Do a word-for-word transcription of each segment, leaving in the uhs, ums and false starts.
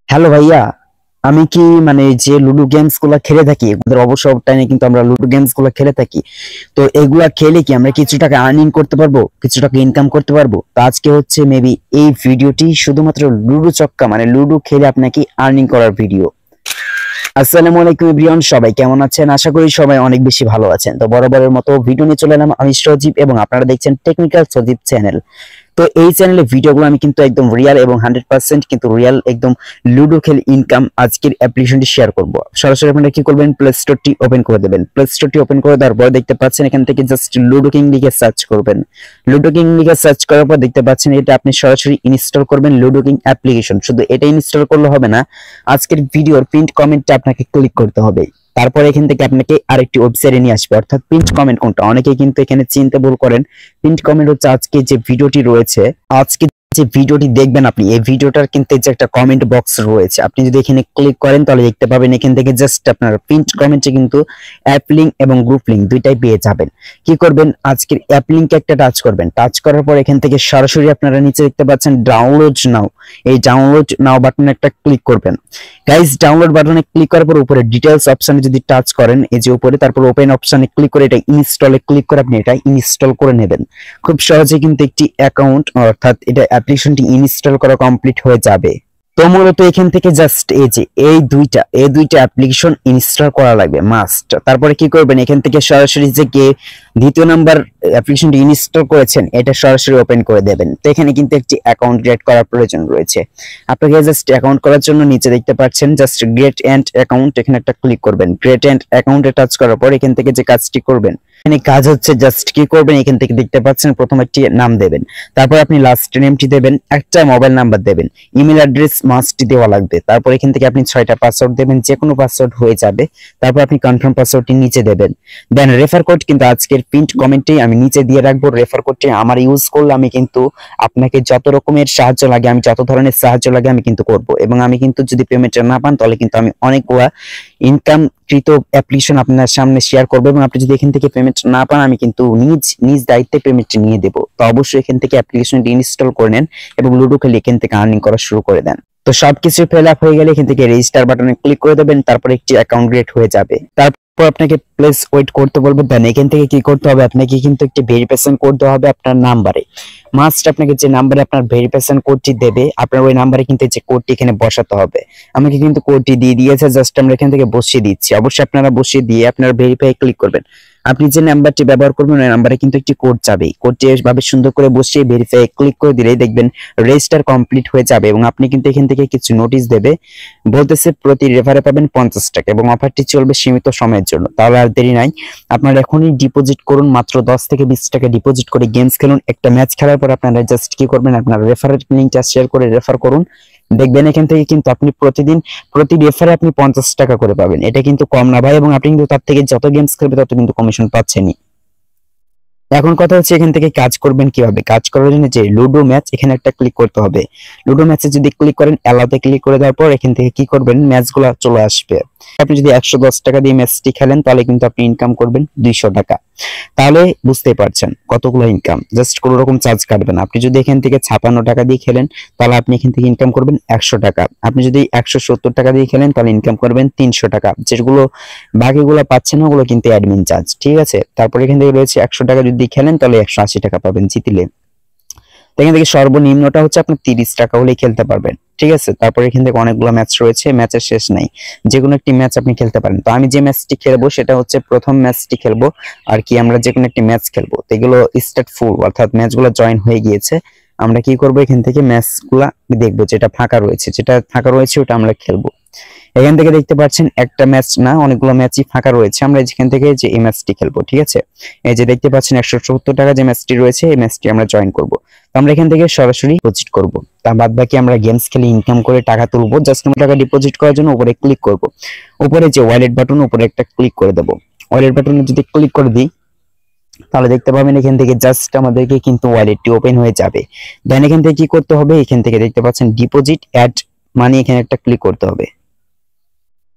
Hello ভাইয়া। আমি কি মানে যে লুডো গেমস গুলা খেলে থাকি, আমাদের অবসর টাইমে কিন্তু আমরা লুডো গেমস গুলা খেলে থাকি। তো এগুলা খেলে কি আমরা কিছু টাকা আর্নিং করতে পারবো, কিছু টাকা ইনকাম করতে পারবো? তো আজকে হচ্ছে মেবি এই ভিডিওটি শুধুমাত্র লুডো চক্কা মানে লুডো খেলে আপনাকে আর্নিং করার ভিডিও। আসসালামু আলাইকুম এভরিওয়ান, সবাই কেমন আছেন? আশা করি সবাই অনেক বেশি ভালো আছেন। তো বরাবরের মতো ভিডিও নিয়ে চলে এলাম আমি সজীব, এবং আপনারা দেখছেন টেকনিক্যাল সজীব চ্যানেল। তো এই চ্যানেলে ভিডিওগুলো আমি কিন্তু একদম রিয়েল এবং হান্ড্রেড পার্সেন্ট কিন্তু রিয়েল একদম লুডো খেল ইনকাম আজকের অ্যাপ্লিকেশনটি শেয়ার করব। সরাসরি আপনারা কি করবেন, প্লে স্টোরটি ওপেন করে দেবেন। প্লে স্টোরটি ওপেন করে দেওয়ার পর দেখতে পাচ্ছেন এখান থেকে জাস্ট লুডো কিং লিখে সার্চ করবেন। লুডো কিং লিখে সার্চ করার পর দেখতে পাচ্ছেন এটা আপনি সরাসরি ইনস্টল করবেন লুডো কিং অ্যাপ্লিকেশন। শুধু এটা ইনস্টল করলে হবে না, আজকের ভিডিওর পিন্ট কমেন্টে আপনাকে ক্লিক করতে হবে। তারপর এখান থেকে আপনাকে আরেকটি ওয়েবসাইটে নিয়ে আসবে, অর্থাৎ পিন্ট কমেন্ট কোনটা অনেকেই কিন্তু এখানে চিনতে ভুল করেন। পিন্ট কমেন্ট হচ্ছে আজকে যে ভিডিওটি রয়েছে, আজকে যে ভিডিওটি দেখবেন আপনি, এই ভিডিওটার কিন্তু যে একটা কমেন্ট বক্স রয়েছে, আপনি যদি এখানে ক্লিক করেন তাহলে দেখতে পাবেন এখান থেকে জাস্ট আপনার পিন্ট কমেন্টে কিন্তু অ্যাপ লিংক এবং গ্রুপ লিংক দুইটাই পেয়ে যাবেন। কি করবেন, আজকের অ্যাপ লিংকে একটা টাচ করবেন। টাচ করার পর এখান থেকে সরাসরি আপনারা নিচে দেখতে পাচ্ছেন ডাউনলোড নাও, এই ডাউনলোড নাও বাটনে একটা ক্লিক করবেন। গাইস, ডাউনলোড বাটনে ক্লিক করার পর উপরে ডিটেইলস অপশনে যদি টাচ করেন, এই যে উপরে, তারপর ওপেন অপশনে ক্লিক করে এটা ইনস্টলে ক্লিক করে আপনি এটা ইনস্টল করে নেবেন। খুব সহজে কিন্তু একটি অ্যাকাউন্ট অর্থাৎ এটা অ্যাপ্লিকেশনটি ইনস্টল করা কমপ্লিট হয়ে যাবে। তো মূলত এখান থেকে জাস্ট এই যে এই দুইটা এই দুইটা অ্যাপ্লিকেশন ইনস্টল করা লাগবে মাস্ট। তারপরে কি করবেন, এখান থেকে সরাসরি যে কে দ্বিতীয় নাম্বার অ্যাপ্লিকেশনটি ইনস্টল করেছেন এটা সরাসরি ওপেন করে দেবেন। তো এখানে কিন্তু একটি অ্যাকাউন্ট ক্রিয়েট করার প্রয়োজন রয়েছে। আপনাকে জাস্ট অ্যাকাউন্ট করার জন্য নিচে দেখতে পাচ্ছেন জাস্ট গ্রেট এন্ড অ্যাকাউন্ট, এখানে একটা ক্লিক করবেন। গ্রেট এন্ড অ্যাকাউন্টে টাচ করার পর এখান থেকে যে কাজটি করবেন, এখানে কাজ হচ্ছে জাস্ট কি করবেন, এখান থেকে দেখতে পাচ্ছেন প্রথম একটি নাম দেবেন, তারপর আপনি লাস্ট নেমটি দেবেন, একটা মোবাইল নাম্বার দেবেন, ইমেল অ্যাড্রেস মাস্ট দেওয়া লাগবে। তারপর এখান থেকে আপনি ছয়টা পাসওয়ার্ড দেবেন, যে কোনো পাসওয়ার্ড হয়ে যাবে। তারপর আপনি কনফার্ম পাসওয়ার্ডটি নিচে দেবেন। দেন রেফার কোড কিন্তু আজকের পিন্ট কমেন্টে আমি নিচে দিয়ে রাখবো। রেফার কোডটি আমার ইউজ করলে আমি কিন্তু আপনাকে যত রকমের সাহায্য লাগে, আমি যত ধরনের সাহায্য লাগে আমি কিন্তু করব, এবং আমি কিন্তু যদি পেমেন্টটা না পান তাহলে কিন্তু আমি অনেকগুলা ইনকাম কৃত অ্যাপ্লিকেশন আপনার সামনে শেয়ার করবো, এবং আপনি যদি এখান থেকে পেমেন্ট না পান আমি কিন্তু নিজ নিজ দায়িত্বে পেমেন্টটি নিয়ে দেবো। তো অবশ্যই এখান থেকে অ্যাপ্লিকেশনটি ইনস্টল করে নেন এবং লুডো খেলে এখান থেকে আর্নিং করা শুরু করে দেন। তো সবকিছু ফিল আপ হয়ে গেলে এখান থেকে রেজিস্টার বাটনে ক্লিক করে দেবেন, তারপর একটি অ্যাকাউন্ট ক্রিয়েট হয়ে যাবে। তারপর আপনাকে প্লেস ওয়েট করতে বলবো। দেন এখান থেকে কি করতে হবে, আপনাকে কিন্তু একটি ভেরিফিকেশন কোড দেওয়া হবে আপনার নাম্বারে। মাস্ট আপনাকে যে নাম্বারে আপনার ভেরিফিকেশন কোডটি দেবে, আপনার ওই নাম্বারে কিন্তু যে কোডটি এখানে বসাতে হবে। আমাকে কিন্তু কোডটি দিয়ে দিয়েছে, জাস্ট আমরা এখান থেকে বসিয়ে দিচ্ছি। অবশ্যই আপনারা বসিয়ে দিয়ে আপনারা ভেরিফাই ক্লিক করবেন। আপনি যে নাম্বারটি ব্যবহার করবেন ওই নাম্বারে কিন্তু একটি কোড যাবে। কোডটি এভাবে সুন্দর করে বসিয়ে ভেরিফাই ক্লিক করে দিলেই দেখবেন রেজিস্টার কমপ্লিট হয়ে যাবে, এবং আপনি কিন্তু এখান থেকে কিছু নোটিশ দেবে, বলতেছে প্রতি রেফারে পাবেন পঞ্চাশ টাকা, এবং অফারটি চলবে সীমিত সময়ের জন্য। তাহলে আর দেরি নাই, আপনারা এখনই ডিপোজিট করুন। মাত্র দশ থেকে বিশ টাকা ডিপোজিট করে গেমস খেলুন। একটা ম্যাচ খেলার পর আপনারা জাস্ট কি করবেন, আপনার রেফারের লিংকটা শেয়ার করে রেফার করুন। দেখবেন এখান থেকে কিন্তু আপনি প্রতিদিন প্রতি রেফারে আপনি পঞ্চাশ টাকা করে পাবেন। এটা কিন্তু কম না ভাই, এবং আপনি কিন্তু তার থেকে যত গেমস খেলবে তত কিন্তু কমিশন পাচ্ছেনই। এখন কথা হচ্ছে এখান থেকে কাজ করবেন কিভাবে। কাজ করার জন্য যে লুডো ম্যাচ, এখানে একটা ক্লিক করতে হবে। লুডো ম্যাচে যদি ক্লিক করেন, অ্যালাউতে ক্লিক করে দেওয়ার পর এখান থেকে কি করবেন, ম্যাচগুলো চলে আসবে। আপনি যদি একশো দশ টাকা দিয়ে ম্যাচটি খেলেন তাহলে কিন্তু আপনি ইনকাম করবেন দুইশো টাকা। তাহলে বুঝতেই পারছেন কতগুলো ইনকাম, জাস্ট কোনো রকম চার্জ কাটবে না। আপনি যদি এখান থেকে ছাপান্ন টাকা দিয়ে খেলেন তাহলে আপনি এখান থেকে ইনকাম করবেন একশো টাকা। আপনি যদি একশো সত্তর টাকা দিয়ে খেলেন তাহলে ইনকাম করবেন তিনশো টাকা। যেগুলো বাকিগুলো পাচ্ছেন ওগুলো কিন্তু অ্যাডমিন চার্জ, ঠিক আছে। তারপর এখান থেকে রয়েছে একশো টাকা যদি খেলেন তাহলে একশো আশি টাকা পাবেন জিতলে। এখান থেকে সর্বনিম্নটা হচ্ছে আপনি তিরিশ টাকা হলে খেলতে পারবেন, ঠিক আছে। তারপর এখান থেকে অনেকগুলো ম্যাচ রয়েছে, ম্যাচের শেষ নাই, যে কোনো একটি ম্যাচ আপনি খেলতে পারেন। তো আমি যে ম্যাচটি খেলবো সেটা হচ্ছে প্রথম ম্যাচটি খেলবো আর কি, আমরা যে কোনো একটি ম্যাচ খেলবো। তো এগুলো স্টার্ট ফুল অর্থাৎ ম্যাচগুলো জয়েন হয়ে গিয়েছে। আমরা কি করবো, এখান থেকে ম্যাচগুলা দেখবো, যেটা ফাঁকা রয়েছে যেটা ফাঁকা রয়েছে ওটা আমরা খেলবো। এখান থেকে দেখতে পাচ্ছেন একটা ম্যাচ না, অনেকগুলো ম্যাচই ফাঁকা রয়েছে। আমরা যেখান থেকে যে এই ম্যাচটি খেলবো, ঠিক আছে। এই যে দেখতে পাচ্ছেন একশো সত্তর টাকা যে ম্যাচটি রয়েছে, এই ম্যাচটি আমরা জয়েন করব। তো আমরা এখান থেকে সরাসরি ডিপোজিট করব। তার বাদ বাকি আমরা গেমস খেলে ইনকাম করে টাকা তুলবো। জাস্ট আমরা টাকা ডিপোজিট করার জন্য উপরে ক্লিক করব। উপরে যে ওয়ালেট বাটন, উপরে একটা ক্লিক করে দেবো। ওয়ালেট বাটনে যদি ক্লিক করে দিই তাহলে দেখতে পাবেন এখান থেকে জাস্ট আমাদেরকে কিন্তু ওয়ালেটটি ওপেন হয়ে যাবে। দেন এখান থেকে কি করতে হবে, এখান থেকে দেখতে পাচ্ছেন ডিপোজিট অ্যাড মানি, এখানে একটা ক্লিক করতে হবে।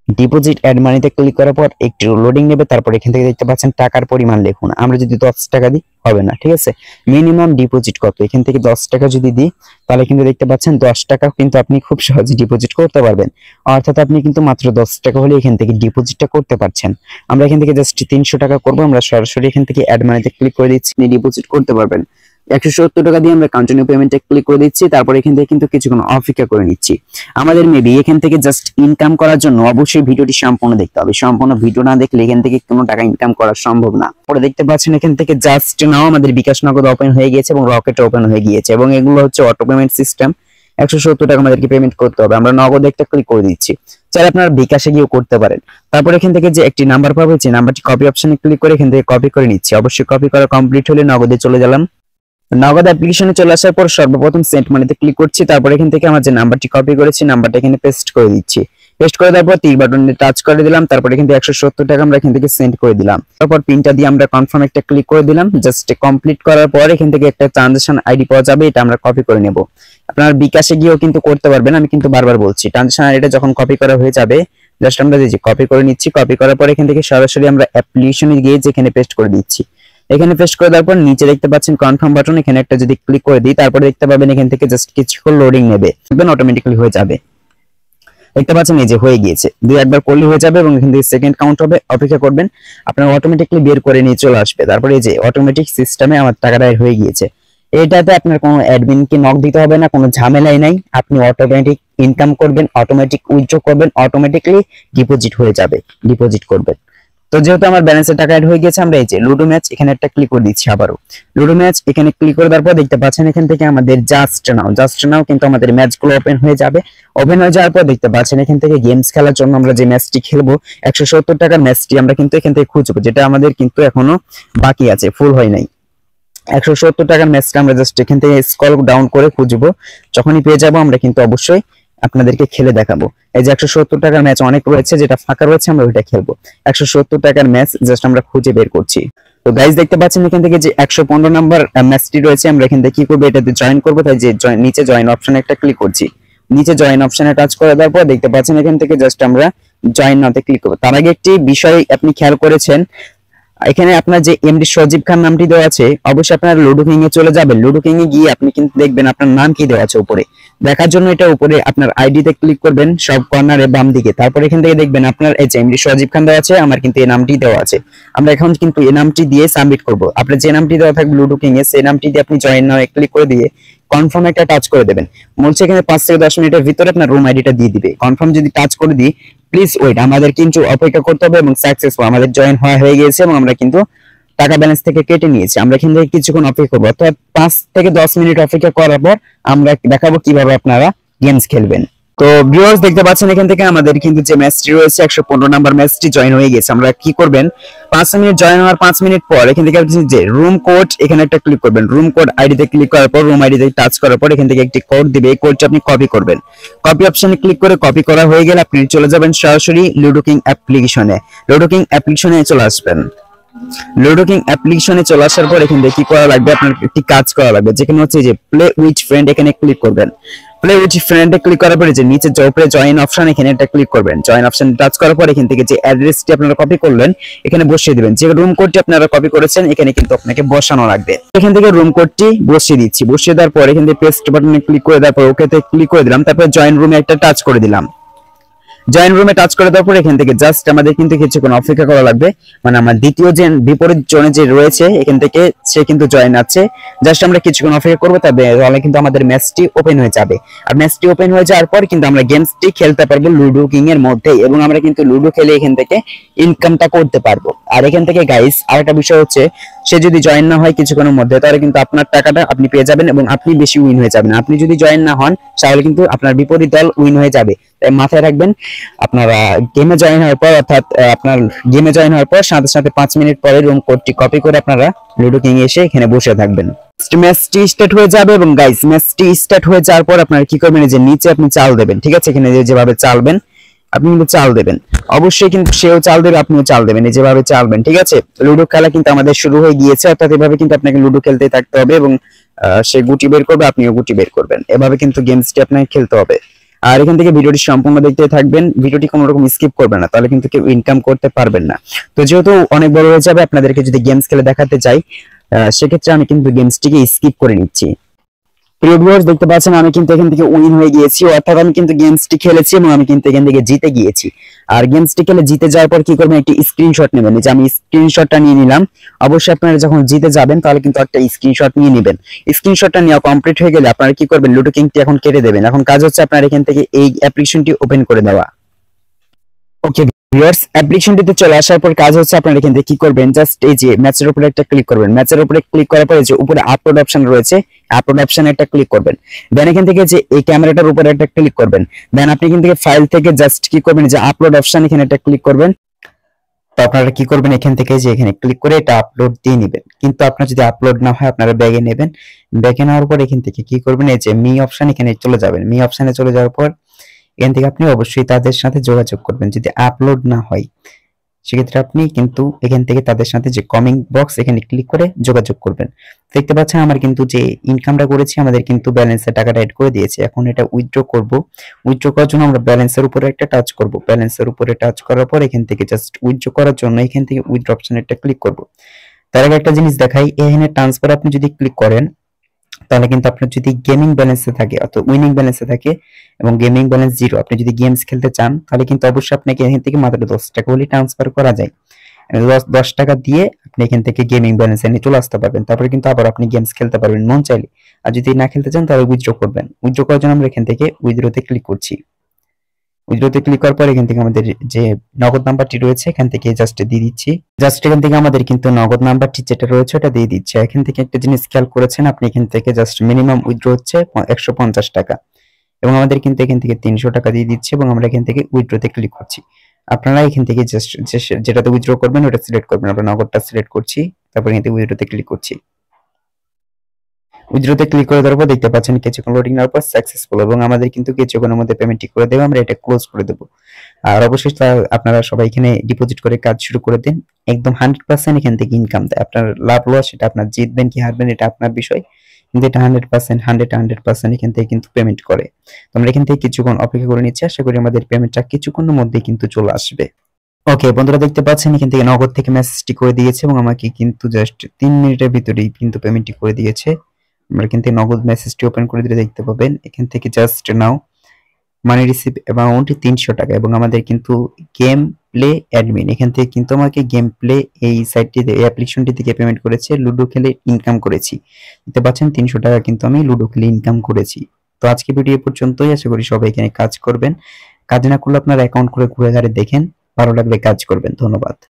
ডিপোজিট অ্যাড মানিতে ক্লিক করার পর একটু লোডিং নেবে, তারপর এখান থেকে দেখতে পাচ্ছেন টাকার পরিমাণ লিখুন। আমরা যদি দশ টাকা দিই হবে না, ঠিক আছে। মিনিমাম ডিপোজিট কত, এখান থেকে দশ টাকা যদি দিই তাহলে কিন্তু দেখতে পাচ্ছেন দশ টাকা কিন্তু আপনি খুব সহজে ডিপোজিট করতে পারবেন। অর্থাৎ আপনি কিন্তু মাত্র দশ টাকা হলে এখান থেকে ডিপোজিটটা করতে পারছেন। আমরা এখান থেকে জাস্ট তিনশো টাকা করবো, আমরা সরাসরি এখান থেকে অ্যাড মানিতে ক্লিক করে দিচ্ছি, ডিপোজিট করতে পারবেন। একশো সত্তর টাকা দিয়ে আমরা কন্টিনিউ পেমেন্টে ক্লিক করে দিচ্ছি, তারপর এখান থেকে কিন্তু কিছুক্ষণ অপেক্ষা করে নিচ্ছি। আমাদের মেবি এখান থেকে জাস্ট ইনকাম করার জন্য অবশ্যই ভিডিওটি সম্পূর্ণ দেখতে হবে। সম্পূর্ণ ভিডিও না দেখলে এখান থেকে কোনো টাকা ইনকাম করা সম্ভব না। পরে দেখতে পাচ্ছেন এখান থেকে জাস্ট নাও আমাদের বিকাশ নগদ ওপেন হয়ে গিয়েছে এবং রকেট ওপেন হয়ে গিয়েছে, এবং এগুলো হচ্ছে অটো পেমেন্ট সিস্টেম। একশো সত্তর টাকা আমাদেরকে পেমেন্ট করতে হবে, আমরা নগদ একটা ক্লিক করে দিচ্ছি। চাইলে আপনারা বিকাশে গিয়েও করতে পারেন। তারপর এখান থেকে যে একটি নাম্বার পাবো, যে নাম্বারটি কপি অপশনে ক্লিক করে এখান থেকে কপি করে নিচ্ছি। অবশ্যই কপি করা কমপ্লিট হলে নগদে চলে গেলাম। নগদ অ্যাপ্লিকেশনে চলে আসার পর সর্বপ্রথম সেন্ড মানিতে ক্লিক করছি, তারপর এখান থেকে আমার যে নাম্বারটি কপি করেছি নাম্বারটা এখানে পেস্ট করে দিচ্ছি। পেস্ট করে দেওয়ার পর তীর বাটনে টাচ করে দিলাম, তারপর এখান থেকে একশো সত্তর টাকা আমরা এখান থেকে সেন্ড করে দিলাম। তারপর পিনটা দিয়ে আমরা কনফার্ম একটা ক্লিক করে দিলাম। জাস্ট কমপ্লিট করার পর এখান থেকে একটা ট্রানজাকশন আইডি পাওয়া যাবে, এটা আমরা কপি করে নেব। আপনার বিকাশে গিয়েও কিন্তু করতে পারবেন, আমি কিন্তু বারবার বলছি। ট্রানজাকশন আইডিটা যখন কপি করা হয়ে যাবে জাস্ট আমরা যে কপি করে নিচ্ছি, কপি করার পর এখান থেকে সরাসরি আমরা অ্যাপ্লিকেশনে গিয়ে যেখানে পেস্ট করে দিচ্ছি। এখানে পেস্ট করে দেওয়ার পর নিচে দেখতে পাচ্ছেন কনফার্ম বাটন, এখানে একটা যদি ক্লিক করে দিই তারপরে দেখতে পাবেন এখান থেকে জাস্ট কিছুক্ষণ লোডিং নেবে, দেখবেন অটোমেটিক্যালি হয়ে যাবে। দেখতে পাচ্ছেন এই যে হয়ে গিয়েছে, দুই একবার করলে হয়ে যাবে এবং এখান থেকে সেকেন্ড কাউন্ট হবে। অপেক্ষা করবেন, আপনার অটোমেটিক্যালি বের করে নিয়ে চলে আসবে। তারপরে এই যে অটোমেটিক সিস্টেমে আমার টাকাটা হয়ে গিয়েছে। এটাতে আপনার কোনো অ্যাডমিনকে নক দিতে হবে না, কোনো ঝামেলাই নাই। আপনি অটোমেটিক ইনকাম করবেন, অটোমেটিক উইথড্র করবেন, অটোমেটিক্যালি ডিপোজিট হয়ে যাবে, ডিপোজিট করবেন। তো যেহেতু আমার ব্যালেন্সের টাকা অ্যাড হয়ে গেছে, আমরা এই যে লুডো ম্যাচ এখানে একটা ক্লিক করে দিচ্ছি। আবারও লুডো ম্যাচ এখানে ক্লিক করে দেওয়ার পর দেখতে পাচ্ছেন এখান থেকে আমাদের জাস্ট নাও জাস্ট নাও কিন্তু আমাদের ম্যাচগুলো ওপেন হয়ে যাবে। ওপেন হয়ে যাওয়ার পর দেখতে পাচ্ছেন এখান থেকে গেমস খেলার জন্য আমরা যে ম্যাচটি খেলবো একশো সত্তর টাকার ম্যাচটি আমরা কিন্তু এখান থেকে খুঁজবো, যেটা আমাদের কিন্তু এখনো বাকি আছে, ফুল হয় নাই। একশো সত্তর টাকার ম্যাচটা আমরা জাস্ট এখান থেকে স্ক্রল ডাউন করে খুঁজবো। যখনই পেয়ে যাবো আমরা কিন্তু অবশ্যই আপনাদেরকে খেলে দেখাবো। এই যে একশো সত্তর টাকার ম্যাচ অনেক রয়েছে, যেটা ফাঁকা রয়েছে আমরা ওইটা খেলবো। একশো সত্তর টাকার ম্যাচ জাস্ট আমরা খুঁজে বের করছি। তো গাইজ দেখতে পাচ্ছেন এখান থেকে যে একশো পনেরো নাম্বার ম্যাচটি রয়েছে, আমরা এখান থেকে কি করবো, এটাতে জয়েন করবো। তাই যে নিচে জয়েন অপশনে একটা ক্লিক করছি। নিচে জয়েন অপশনে টাচ করে দেওয়ার পর দেখতে পাচ্ছেন এখান থেকে জাস্ট আমরা জয়েন নাওতে ক্লিক করবো। তার আগে একটি বিষয় আপনি খেয়াল করেছেন, এখানে আপনার যে এমডি সজীব খান নামটি দেওয়া আছে, অবশ্যই আপনার লুডো কিং এ চলে যাবেন। লুডো কিং এ গিয়ে আপনি কিন্তু দেখবেন আপনার নাম কি দেওয়া আছে উপরে। দেখার জন্য এটা উপরে আপনার আইডি তে ক্লিক করবেন, সব কর্নারে বাম দিকে। তারপর এখান থেকে দেখবেন আপনার এই যে এমডি সজীব খান দেওয়া আছে, আমার কিন্তু এই নামটি দেওয়া আছে। আমরা এখন কিন্তু এই নামটি দিয়ে সাবমিট করব। আপনার যে নামটি দেওয়া থাকবে লুডো কিং এ, সেই নামটি দিয়ে আপনি জয়েন নাও ক্লিক করে দিয়ে কনফার্ম একটা টাচ করে দেবেন। বলছে এখানে পাঁচ থেকে দশ মিনিটের ভিতরে আপনার রুম আইডিটা দিয়ে দিবে। কনফার্ম যদি টাচ করে দিই, প্লিজ ওয়েট, আমাদের কিন্তু অপেক্ষা করতে হবে এবং সাকসেসফুল আমাদের জয়েন হওয়া হয়ে গিয়েছে এবং আমরা কিন্তু টাকা ব্যালেন্স থেকে কেটে নিয়েছি। আমরা এখান থেকে কিছুক্ষণ অপেক্ষা করবো, অর্থাৎ পাঁচ থেকে দশ মিনিট অপেক্ষা করার পর আমরা দেখাবো কিভাবে আপনারা গেমস খেলবেন। তো ভিউয়ার্স দেখতে পাচ্ছেন এখান থেকে আমাদের কিন্তু যে ম্যাচটি রয়েছে একশো পনেরো নাম্বার ম্যাচটি জয়েন হয়ে গেছে। আমরা কি করবেন, পাঁচ মিনিট জয়েন হওয়ার পাঁচ মিনিট পর এখান থেকে আপনি যে রুম কোড এখানে একটা ক্লিক করবেন। রুম কোড আইডিতে ক্লিক করার পর রুম আইডিতে টাচ করার পর এখান থেকে একটি কোড দিবে, এই কোডটি আপনি কপি করবেন। কপি অপশনে ক্লিক করে কপি করা হয়ে গেলে আপনি চলে যাবেন সরাসরি লুডো কিং অ্যাপ্লিকেশনে। লুডো কিং অ্যাপ্লিকেশনে চলে আসবেন। লুডো কিং অ্যাপ্লিকেশনে চলে আসার পর এখান থেকে কি করা লাগবে, আপনার একটি কাজ করা লাগবে, যেখানে হচ্ছে যে প্লে উইথ ফ্রেন্ড এখানে ক্লিক করবেন। প্লে উইথ ফ্রেন্ডে ক্লিক করার পরে যে নিচে উপরে জয়েন অপশন এখানে একটা ক্লিক করবেন। জয়েন অপশনে টাচ করার পর এখান থেকে যে অ্যাড্রেসটি আপনারা কপি করলেন এখানে বসিয়ে দিবেন। যে রুম কোডটি আপনারা কপি করেছেন এখানে কিন্তু আপনাকে বসানো লাগবে। এখান থেকে রুম কোডটি বসিয়ে দিচ্ছি। বসিয়ে দেওয়ার পর এখান থেকে পেস্ট বাটনে ক্লিক করে দেওয়ার পর ওকেতে ক্লিক করে দিলাম। তারপর জয়েন রুমে একটা টাচ করে দিলাম। জয়েন রুমে টাচ করে দেওয়ার পর এখান থেকে জাস্ট আমাদের কিন্তু কিছুক্ষণ অপেক্ষা করা লাগবে, মানে আমার দ্বিতীয় যে বিপরীত জোনে যে রয়েছে এখান থেকে সে কিন্তু জয়েন আছে। জাস্ট আমরা কিছুক্ষণ অপেক্ষা করবো, তাহলে কিন্তু আমাদের ম্যাচটি ওপেন হয়ে যাবে। আর ম্যাচটি ওপেন হয়ে যাওয়ার পর কিন্তু আমরা গেমসটি খেলতে পারবো লুডো কিং এর মধ্যে, এবং আমরা কিন্তু লুডো খেলে এখান থেকে ইনকামটা করতে পারবো। আর এখান থেকে গাইস আরেকটা বিষয় হচ্ছে, সে যদি জয়েন না হয় কিছুক্ষণের মধ্যে তাহলে কিন্তু আপনার টাকাটা আপনি পেয়ে যাবেন এবং আপনি বেশি উইন হয়ে যাবেন। আপনি যদি জয়েন না হন তাহলে কিন্তু আপনার বিপরীত দল উইন হয়ে যাবে। তাই মাথায় রাখবেন, আপনারা গেমে জয়েন হওয়ার পর অর্থাৎ আপনার গেমে জয়েন হওয়ার পর সাথে সাথে পাঁচ মিনিট পরে রুম কোডটি কপি করে আপনারা লুডো কিং এসে এখানে বসে থাকবেন। ম্যাচটি স্টার্ট হয়ে যাবে এবং গাইস ম্যাচটি স্টার্ট হয়ে যাওয়ার পর আপনারা কি করবেন, যে নিচে আপনি চাল দেবেন। ঠিক আছে, এখানে যেভাবে চালবেন আপনি কিন্তু চাল দেবেন, অবশ্যই কিন্তু সেও চাল দেবে আপনিও চাল দেবেন, এই যেভাবে চালবেন। ঠিক আছে, লুডো খেলা কিন্তু আমাদের শুরু হয়ে গিয়েছে, অর্থাৎ এভাবে কিন্তু আপনাকে লুডো খেলতে থাকতে হবে এবং সে গুটি বের করবে আপনিও গুটি বের করবেন। এভাবে কিন্তু গেমসটি আপনাকে খেলতে হবে। আর এখান থেকে ভিডিওটি সম্পূর্ণ দেখতে থাকবেন, ভিডিওটি কোনো রকম স্কিপ করবেন না, তাহলে কিন্তু কেউ ইনকাম করতে পারবেন না। তো যেহেতু অনেক বড় হয়ে যাবে, আপনাদেরকে যদি গেমস খেলে দেখাতে চাই সেক্ষেত্রে আমি কিন্তু গেমসটিকে স্কিপ করে নিচ্ছি। প্রিয় ভিউয়ার্স, দেখতে পাচ্ছেন আমি কিন্তু এখান থেকে উইন হয়ে গিয়েছি, অর্থাৎ আমি কিন্তু গেমসটি খেলেছি এবং আমি কিন্তু এখান থেকে জিতে গিয়েছি। আর গেমসটি খেলে জিতে যাওয়ার পর কি করবেন, একটি স্ক্রিনশট নেবেন। যে আমি স্ক্রিনশটটা নিয়ে নিলাম। অবশ্যই আপনারা যখন জিতে যাবেন তাহলে কিন্তু একটা স্ক্রিনশট নিয়ে নেবেন। স্ক্রিনশটটা নেওয়া কমপ্লিট হয়ে গেলে আপনারা কি করবেন, লুডো কিংটি এখন কেটে দেবেন। এখন কাজ হচ্ছে আপনার এখান থেকে এই অ্যাপ্লিকেশনটি ওপেন করে দেওয়া। ওকে ভিউয়ার্স, অ্যাপ্লিকেশনটিতে চলে আসার পর কাজ হচ্ছে আপনারা এখান থেকে কি করবেন, জাস্ট এই যে ম্যাচের উপরে একটা ক্লিক করবেন। ম্যাচের উপরে ক্লিক করার পরে যে উপরে আপলোড অপশন রয়েছে, আপলোড অপশনে একটা ক্লিক করবেন। দেন এখান থেকে যে এই ক্যামেরাটার উপরে একটা ক্লিক করবেন। দেন আপনি এখান থেকে ফাইল থেকে জাস্ট কি করবেন, যে আপলোড অপশন এখানে একটা ক্লিক করবেন। তো আপনারা কি করবেন, এখান থেকে যে এখানে ক্লিক করে এটা আপলোড দিয়ে নেবেন। কিন্তু আপনার যদি আপলোড না হয় আপনারা ব্যাগে নেবেন। ব্যাগে নেওয়ার পর এখান থেকে কি করবেন, এই যে মি অপশন এখানে চলে যাবেন। মি অপশনে চলে যাওয়ার পর এখান থেকে আপনি অবশ্যই তাদের সাথে যোগাযোগ করবেন। যদি আপলোড না হয় সেক্ষেত্রে আপনি কিন্তু এখান থেকে তাদের সাথে যে কমিং বক্স এখানে ক্লিক করে যোগাযোগ করবেন। দেখতে পাচ্ছেন আমার কিন্তু যে ইনকামটা করেছি আমাদের কিন্তু ব্যালেন্সে টাকাটা অ্যাড করে দিয়েছে। এখন এটা উইথড্র করব। উইথড্র করার জন্য আমরা ব্যালেন্সের উপরে একটা টাচ করব। ব্যালেন্সের উপরে টাচ করার পর এখান থেকে জাস্ট উইথড্র করার জন্য এখান থেকে উইথড্র অপশনে একটা ক্লিক করব। তার আগে একটা জিনিস দেখাই, এখানে ট্রান্সফার আপনি যদি ক্লিক করেন তাহলে কিন্তু আপনার যদি গেমিং ব্যালেন্সে থাকে অথবা উইনিং ব্যালেন্সে থাকে এবং গেমিং ব্যালেন্স জিরো, আপনি যদি গেমস খেলতে চান তাহলে কিন্তু অবশ্যই আপনাকে এখান থেকে মাত্র দশ টাকা হলে ট্রান্সফার করা যায়। দশ টাকা দিয়ে আপনি এখান থেকে গেমিং ব্যালেন্সে নিয়ে চলে আসতে পারবেন। তারপরে কিন্তু আবার আপনি গেমস খেলতে পারবেন মন চাইলে। আর যদি না খেলতে চান তাহলে উইথড্র করবেন। উইথড্র করার জন্য আমরা এখান থেকে উইথড্রতে ক্লিক করছি। উইথড্রতে ক্লিক করার পর এখান থেকে আমাদের যে নগদ নাম্বারটি রয়েছে এখান থেকে জাস্ট দিয়ে দিচ্ছি। জাস্ট এখান থেকে আমাদের কিন্তু নগদ নাম্বারটি যেটা রয়েছে ওটা দিয়ে দিচ্ছে। এখান থেকে একটা জিনিস খেয়াল করেছেন, আপনি এখান থেকে জাস্ট মিনিমাম উইথড্র হচ্ছে একশো পঞ্চাশ টাকা এবং আমাদের কিন্তু এখান থেকে তিনশো টাকা দিয়ে দিচ্ছে এবং আমরা এখান থেকে উইথড্রতে ক্লিক করছি। আপনারা এখান থেকে জাস্ট যেটাতে উইথড্র করবেন ওটা সিলেক্ট করবেন। আমরা নগদটা সিলেক্ট করছি, তারপর এখান থেকে উইথড্রতে ক্লিক করছি। উইথড্রতে ক্লিক করে দেওয়ার পর দেখতে পাচ্ছেন কিছুক্ষণ লোডিং নেওয়ার পর সাকসেসফুল এবং আমাদের কিন্তু কিছুক্ষণের মধ্যে পেমেন্টটি করে দেবে। আমরা এটা ক্লোজ করে দেবো। আর অবশ্যই আপনারা সবাই এখানে ডিপোজিট করে কাজ শুরু করে দিন। একদম হান্ড্রেড পার্সেন্ট এখান থেকে ইনকাম দেয়। আপনার লাভ লস সেটা আপনার, জিতবেন কি হারবেন এটা আপনার বিষয়, কিন্তু এটা hundred percent hundred hundred percent এখান থেকে কিন্তু পেমেন্ট করে। তো আমরা এখান থেকে কিছুক্ষণ অপেক্ষা করে নিচ্ছি। আশা করি আমাদের পেমেন্টটা কিছুক্ষণের মধ্যে কিন্তু চলে আসবে। ওকে বন্ধুরা, দেখতে পাচ্ছেন এখান থেকে নগদ থেকে মেসেজটি করে দিয়েছে এবং আমাকে কিন্তু জাস্ট তিন মিনিটের ভিতরেই কিন্তু পেমেন্টটি করে দিয়েছে। আমরা কিন্তু নগদ মেসেজটি ওপেন করে দিলে দেখতে পাবেন এখান থেকে just now money receive amount তিনশো টাকা এবং আমাদের কিন্তু গেম প্লে অ্যাডমিন এখান থেকে কিন্তু আমাকে গেম প্লে এই সাইটটিতে এই অ্যাপ্লিকেশনটি থেকে পেমেন্ট করেছে। লুডো খেলে ইনকাম করেছি। দেখতে পাচ্ছেন তিনশো টাকা কিন্তু আমি লুডো খেলে ইনকাম করেছি। তো আজকে ভিডিও পর্যন্তই। আশা করি সবাই এখানে কাজ করবেন। কাজ না করলে আপনার অ্যাকাউন্ট করে ঘুরে ঘুরে দেখেন, ভালো লাগলে কাজ করবেন। ধন্যবাদ।